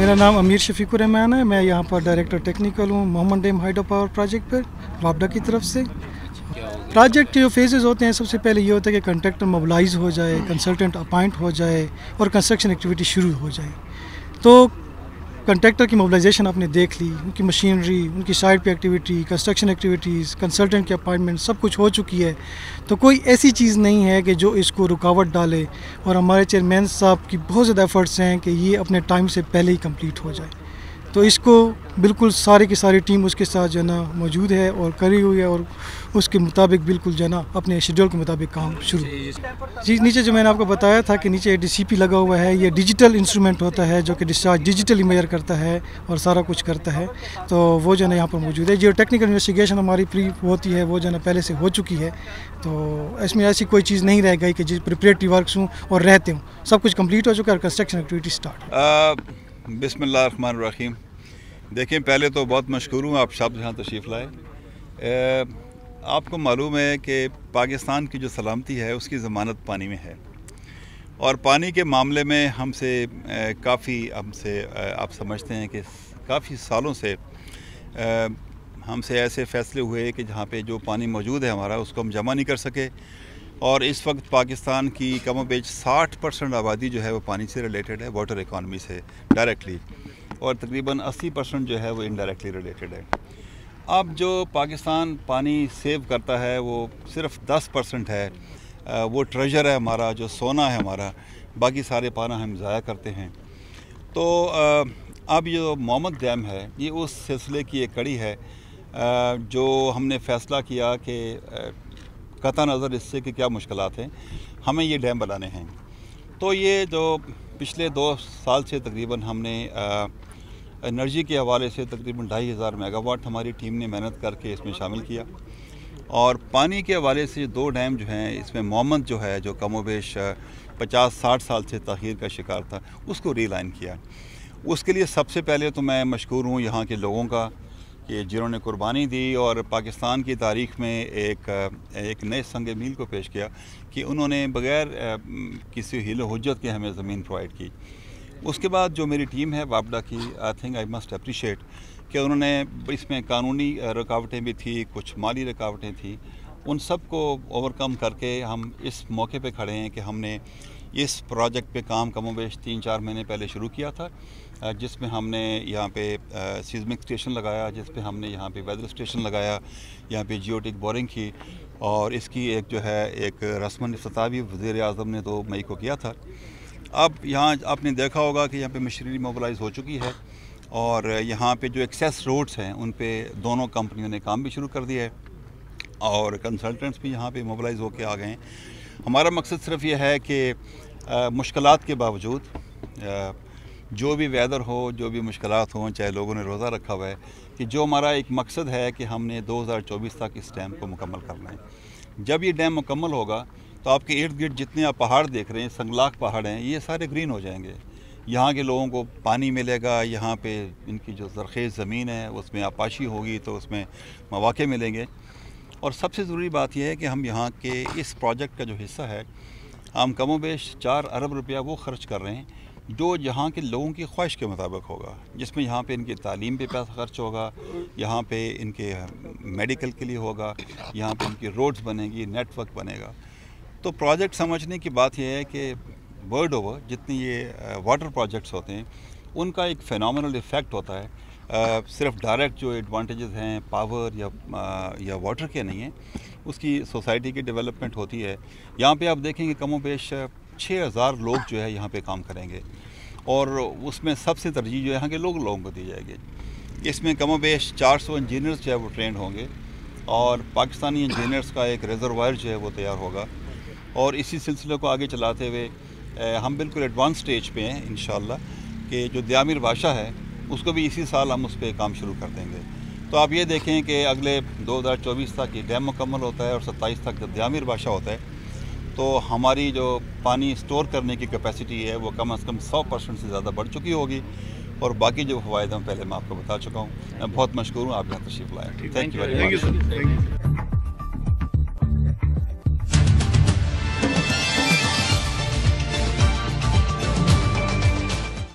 मेरा नाम अमीर शफीकुर रहमान है। मैं यहाँ पर डायरेक्टर टेक्निकल हूँ Mohammad dam hydro power project पर वापडा की तरफ से। प्रोजेक्ट जो फेजेस होते हैं, सबसे पहले ये होता है कि कंट्रैक्टर मोबिलाइज हो जाए, कंसल्टेंट अपॉइंट हो जाए और कंस्ट्रक्शन एक्टिविटी शुरू हो जाए। तो कंट्रैक्टर की मोबिलाइजेशन आपने देख ली, उनकी मशीनरी, उनकी साइट पे एक्टिविटी, कंस्ट्रक्शन एक्टिविटीज़, कंसल्टेंट की अपॉइंटमेंट सब कुछ हो चुकी है। तो कोई ऐसी चीज़ नहीं है कि जो इसको रुकावट डाले, और हमारे चेयरमैन साहब की बहुत ज़्यादा एफर्ट्स हैं कि ये अपने टाइम से पहले ही कंप्लीट हो जाए। तो इसको बिल्कुल सारी की सारी टीम उसके साथ जो है ना मौजूद है और करी हुई है, और उसके मुताबिक बिल्कुल जो है ना अपने शेड्यूल के मुताबिक काम शुरू। जी, नीचे जो मैंने आपको बताया था कि नीचे DCP लगा हुआ है, ये डिजिटल इंस्ट्रूमेंट होता है जो कि डिस्चार्ज डिजिटली मेजर करता है और सारा कुछ करता है। तो वो जो है ना यहाँ पर मौजूद है। जो टेक्निकल इन्वेस्टिगेशन हमारी प्री होती है वो जो है ना पहले से हो चुकी है। तो इसमें ऐसी कोई चीज़ नहीं रह गई कि जिस प्रिपरेटरी वर्क्स हूँ और रहते हूँ, सब कुछ कम्प्लीट हो चुका है और कंस्ट्रक्शन एक्टिविटी स्टार्ट। बिस्मिल्लाहिर्रहमानिर्रहीम। देखिए, पहले तो बहुत मशकूर हूँ आप सब यहाँ तशरीफ़ लाए। आपको मालूम है कि पाकिस्तान की जो सलामती है उसकी ज़मानत पानी में है, और पानी के मामले में हमसे आप समझते हैं कि काफ़ी सालों से हमसे ऐसे फ़ैसले हुए कि जहाँ पे जो पानी मौजूद है हमारा, उसको हम जमा नहीं कर सके। और इस वक्त पाकिस्तान की कमोबेश 60% आबादी जो है वो पानी से रिलेटेड है, वाटर इकॉनमी से डायरेक्टली, और तकरीबन 80% जो है वो इनडायरेक्टली रिलेटेड है। अब जो पाकिस्तान पानी सेव करता है वो सिर्फ 10% है। वो ट्रेजर है हमारा, जो सोना है हमारा, बाकी सारे पाना हम ज़ाया करते हैं। तो अब जो मोहम्मद डैम है ये उस सिलसिले की एक कड़ी है जो हमने फ़ैसला किया कि कता नज़र इससे कि क्या मुश्किलात हैं, हमें ये डैम बनाने हैं। तो ये जो पिछले 2 साल से तकरीबन हमने एनर्जी के हवाले से तकरीबन 2500 मेगावाट हमारी टीम ने मेहनत करके इसमें शामिल किया, और पानी के हवाले से 2 डैम जो हैं इसमें मोहम्मद जो है, जो कमोबेश 50-60 साल से ताख़ीर का शिकार था, उसको रीलाइन किया। उसके लिए सबसे पहले तो मैं मशकूर हूँ यहाँ के लोगों का कि जिन्होंने कुर्बानी दी और पाकिस्तान की तारीख़ में एक नए संग मील को पेश किया कि उन्होंने बग़ैर किसी हिल हुज्जत के हमें ज़मीन प्रोवाइड की। उसके बाद जो मेरी टीम है वापडा की, I think I must appreciate कि उन्होंने इसमें कानूनी रुकावटें भी थी, कुछ माली रुकावटें थी, उन सब को ओवरकम करके हम इस मौके पे खड़े हैं कि हमने इस प्रोजेक्ट पे काम कमोबेश 3-4 महीने पहले शुरू किया था, जिसमें हमने यहाँ पे सीज़मिक स्टेशन लगाया, जिस पे हमने यहाँ पे वेदर स्टेशन लगाया, यहाँ पे जियोटिक बोरिंग की, और इसकी एक जो है एक रस्मन इफ्तिताह भी वज़ीर आज़म ने 2 मई को किया था। अब यहाँ आपने देखा होगा कि यहाँ पे मशीनरी मोबिलाइज हो चुकी है, और यहाँ पे जो एक्सेस रोड्स हैं उन पे दोनों कंपनियों ने काम भी शुरू कर दिया है, और कंसल्टेंट्स भी यहाँ पे मोबिलाइज होके आ गए हैं। हमारा मकसद सिर्फ ये है कि मुश्किलात के बावजूद जो भी वेदर हो, जो भी मुश्किलात हों, चाहे लोगों ने रोज़ा रखा हुआ है, कि जो हमारा एक मकसद है कि हमने 2024 तक इस डैम को मुकम्मल करना है। जब ये डैम मुकम्मल होगा तो आपके इर्द गिर्द जितने आप पहाड़ देख रहे हैं, संगलाख पहाड़ हैं, ये सारे ग्रीन हो जाएंगे। यहाँ के लोगों को पानी मिलेगा, यहाँ पे इनकी जो ज़रख़ेज़ ज़मीन है उसमें आपाशी होगी तो उसमें मौक़े मिलेंगे। और सबसे ज़रूरी बात यह है कि हम यहाँ के इस प्रोजेक्ट का जो हिस्सा है, हम कमोबेश 4 अरब रुपया वो ख़र्च कर रहे हैं जो यहाँ के लोगों की ख्वाहिश के मुताबिक होगा, जिसमें यहाँ पे इनकी तालीम पे पैसा खर्च होगा, यहाँ पे इनके मेडिकल के लिए होगा, यहाँ पे इनकी रोड्स बनेगी, नेटवर्क बनेगा। तो प्रोजेक्ट समझने की बात यह है कि वर्ल्ड ओवर जितनी ये वाटर प्रोजेक्ट्स होते हैं उनका एक फ़ेनोमेनल इफ़ेक्ट होता है। सिर्फ डायरेक्ट जो एडवांटेजेस हैं पावर या वाटर के नहीं हैं, उसकी सोसाइटी की डेवलपमेंट होती है। यहाँ पे आप देखेंगे कमोबेश 6000 लोग जो है यहाँ पे काम करेंगे, और उसमें सबसे तरजीह जो है यहाँ के लोगों को दी जाएगी। इसमें कमोबेश 400 इंजीनियर्स जो है वो ट्रेंड होंगे, और पाकिस्तानी इंजीनियर्स का एक रिजर्वायर जो है वो तैयार होगा, और इसी सिलसिले को आगे चलाते हुए हम बिल्कुल एडवांस स्टेज पे हैं इंशाअल्लाह कि जो दयामिर भाषा है उसको भी इसी साल हम उस पर काम शुरू कर देंगे। तो आप ये देखें कि अगले 2024 तक ये डैम मुकम्मल होता है और 27 तक जब दयामिर भाषा होता है, तो हमारी जो पानी स्टोर करने की कैपेसिटी है वो कम से कम 100% से ज़्यादा बढ़ चुकी होगी, और बाकी जो फ़वाइद हैं पहले मैं आपको बता चुका हूँ। मैं बहुत मशकूर हूँ आप यहाँ तशरीफ़ लाएँ। Thank you very much.